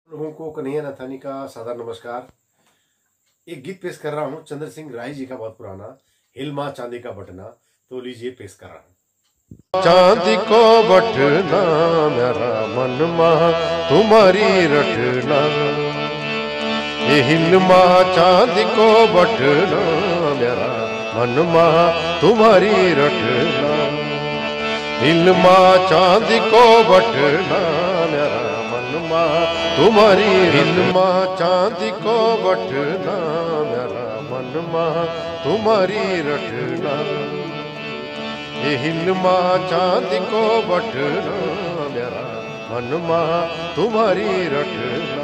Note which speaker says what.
Speaker 1: लोगों को कन्हैया नथानी का सादर नमस्कार। एक गीत पेश कर रहा हूँ चंद्र सिंह राय जी का, बहुत पुराना, हिलमा चांदी का बटना। तो लीजिए पेश कर रहा हूँ।
Speaker 2: चांदी को बटना मेरा मनमा तुम्हारी रटना, ये हिलमा चांदी को बटना मेरा मनमा तुम्हारी रटना, हिलमा चांदी को बटना मेरा मनमा तुम्हारी, हिलमा चांदी को बटना मेरा मनमा तुम्हारी रटना, ये हिलमा चांदी को बटना मेरा मनमा तुम्हारी रटना।